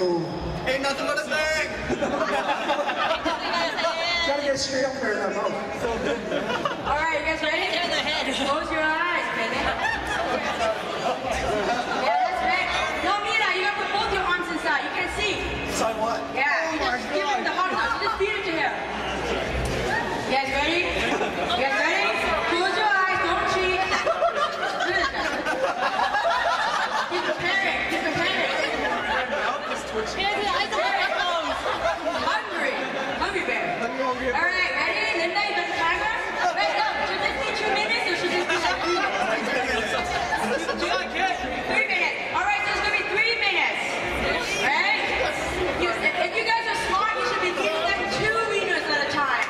so... Ain't nothing but a thing! Gotta get straight up there in that mouth. Alright, you guys ready? In the head. Close your eyes, baby. Yeah, that's right. No, Mina, you gotta put both your arms inside. You can't see. Inside what? Yeah, you just give him the hot dog. Just feed it to him. You guys ready? You guys ready? Close your eyes. Don't cheat. Keep preparing. Keep preparing. Hungry. Hungry bear. Alright, ready? Linda, you got the timer? Wait, no. Should this be 2 minutes or should this be like 3 minutes? 3 minutes. Alright, so it's gonna be 3 minutes. Right? If you guys are smart, you should be eating like 2 wieners at a time.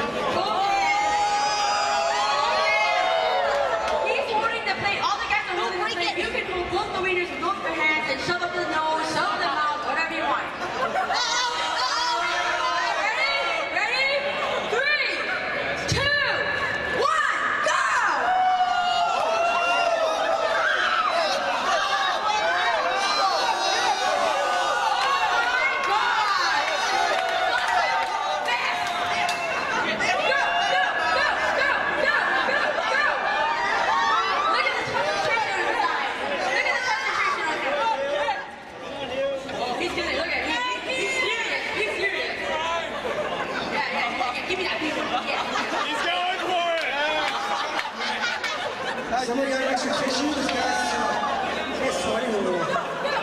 He's holding the plate. All the guys are holding the plate. You can hold both the wieners with both your hands and shove up the nose, shove up the mouth, whatever you want. Somebody got an extra tissue? This guy's sweating a little.